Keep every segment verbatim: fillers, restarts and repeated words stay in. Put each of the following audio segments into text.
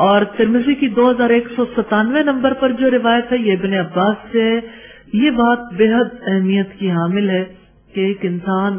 اور तिरमिज़ी की दो हजार एक सौ सतानवे नंबर पर जो रिवायत है ये इब्न अब्बास से है। ये बात बेहद अहमियत की हामिल है कि एक इंसान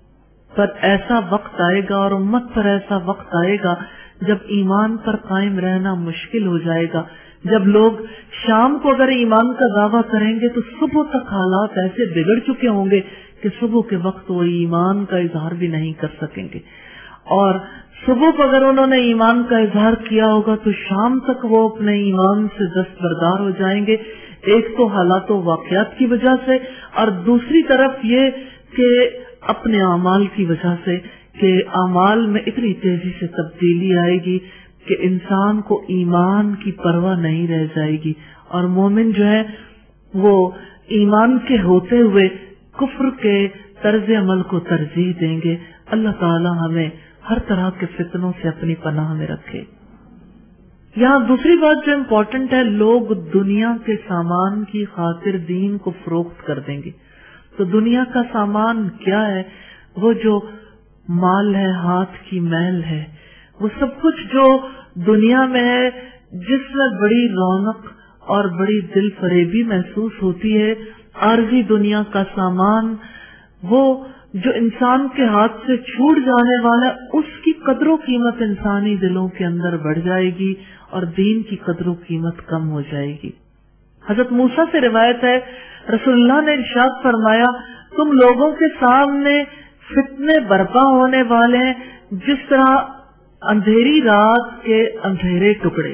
पर ऐसा वक्त आएगा और उम्मत पर ऐसा वक्त आएगा जब ईमान पर कायम रहना मुश्किल हो जाएगा। जब लोग शाम को अगर ईमान का दावा करेंगे तो सुबह तक हालात ऐसे बिगड़ चुके होंगे कि सुबह के वक्त वो ईमान का इजहार भी नहीं कर सकेंगे, और सुबह को अगर उन्होंने ईमान का इजहार किया होगा तो शाम तक वो अपने ईमान से दस्तबरदार हो जाएंगे। एक तो हालात वाक़यात की वजह से, और दूसरी तरफ ये कि अपने अमाल की वजह से कि अमाल में इतनी तेजी से तब्दीली आएगी कि इंसान को ईमान की परवाह नहीं रह जाएगी, और मोमिन जो है वो ईमान के होते हुए कुफ्र के तर्ज अमल को तरजीह देंगे। अल्लाह ताला हमें हर तरह के फितनों से अपनी पनाह में रखे। यहाँ दूसरी बात जो इम्पोर्टेंट है, लोग दुनिया के सामान की खातिर दीन को फरोख्त कर देंगे। तो दुनिया का सामान क्या है? वो जो माल है, हाथ की मैल है, वो सब कुछ जो दुनिया में है, जिसमें बड़ी रौनक और बड़ी दिल फरेबी महसूस होती है। आर्जी दुनिया का सामान, वो जो इंसान के हाथ से छूट जाने वाला, उसकी कदरों कीमत इंसानी दिलों के अंदर बढ़ जाएगी और दीन की कदरों कीमत कम हो जाएगी। हजरत मूसा से रिवायत है, रसूलुल्लाह ने इरशाद फरमाया, तुम लोगों के सामने फितने बर्पा होने वाले हैं जिस तरह अंधेरी रात के अंधेरे टुकड़े।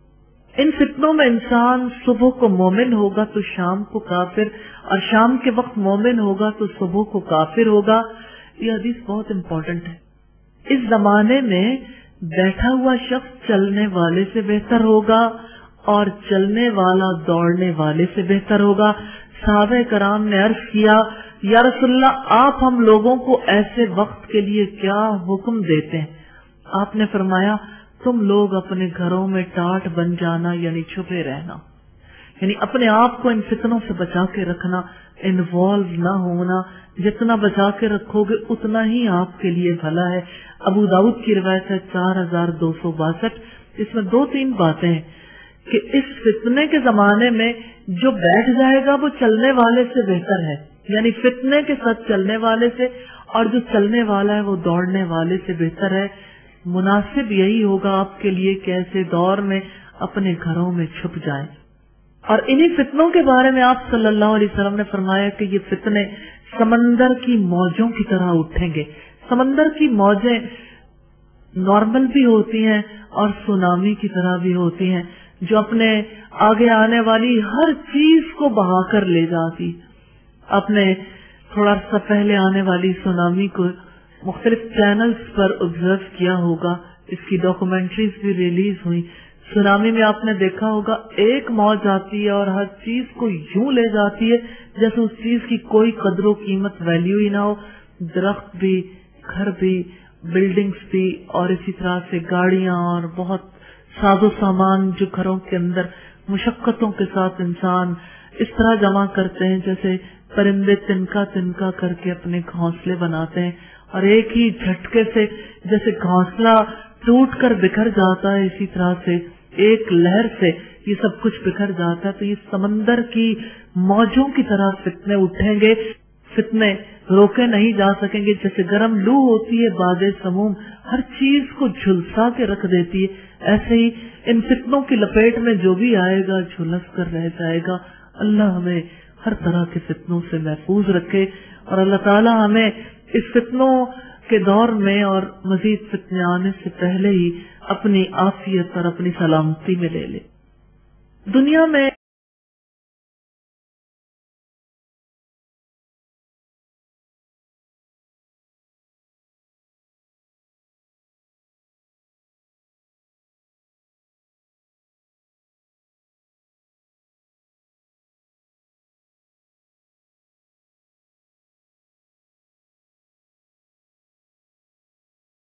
इन फितनों में इंसान सुबह को मोमिन होगा तो शाम को काफिर, और शाम के वक्त मोमिन होगा तो सुबह को काफिर होगा। ये हदीस बहुत इम्पोर्टेंट है। इस जमाने में बैठा हुआ शख्स चलने वाले से बेहतर होगा और चलने वाला दौड़ने वाले से बेहतर होगा। सहाबे कराम ने अर्ज किया, या रसूलल्लाह, आप हम लोगों को ऐसे वक्त के लिए क्या हुक्म देते हैं? आपने फरमाया, तुम लोग अपने घरों में टाट बन जाना, यानी छुपे रहना, यानी अपने आप को इन फितनों से बचा के रखना, इन्वॉल्व ना होना। जितना बचा के रखोगे उतना ही आपके लिए भला है। अबू दाऊद की रिवायत है चार हजार दो सौ बासठ। इसमें दो तीन बातें हैं कि इस फितने के जमाने में जो बैठ जाएगा वो चलने वाले से बेहतर है, यानी फितने के साथ चलने वाले से, और जो चलने वाला है वो दौड़ने वाले से बेहतर है। मुनासिब यही होगा आपके लिए कि ऐसे दौर में अपने घरों में छुप जाएं। और इन्हीं फितनों के बारे में आप सल्लल्लाहु अलैहि वसल्लम ने फरमाया कि ये फितने समंदर की मौजों की तरह उठेंगे। समंदर की मौजें नॉर्मल भी होती हैं और सुनामी की तरह भी होती हैं, जो अपने आगे आने वाली हर चीज को बहाकर ले जाती। आपने थोड़ा सा पहले आने वाली सुनामी को मुख्तलिफ चैनल्स पर ऑब्जर्व किया होगा, इसकी डॉक्यूमेंट्रीज भी रिलीज हुई। सुनामी में आपने देखा होगा एक मौज आती है और हर चीज को यूं ले जाती है जैसे उस चीज की कोई कदरों कीमत वैल्यू ही ना हो। दरख्त भी, घर भी, बिल्डिंग्स भी, और इसी तरह से गाड़ियां और बहुत साजो सामान जो घरों के अंदर मुशक्कतों के साथ इंसान इस तरह जमा करते हैं जैसे परिंदे तिनका तिनका करके अपने घोंसले बनाते हैं, और एक ही झटके से जैसे घोंसला टूट कर बिखर जाता है, इसी तरह से एक लहर से ये सब कुछ बिखर जाता है। तो ये समंदर की मौजों की तरह फितने उठेंगे, फितने रोके नहीं जा सकेंगे। जैसे गर्म लू होती है, बादे समूम हर चीज को झुलसा के रख देती है, ऐसे ही इन फितनों की लपेट में जो भी आएगा झुलस कर रह जाएगा। अल्लाह हमें हर तरह के फितनों से महफूज रखे, और अल्लाह ताला हमें इस फितनों के दौर में और मजीद फितने आने से पहले ही अपनी आफियत और अपनी सलामती में ले ले। दुनिया में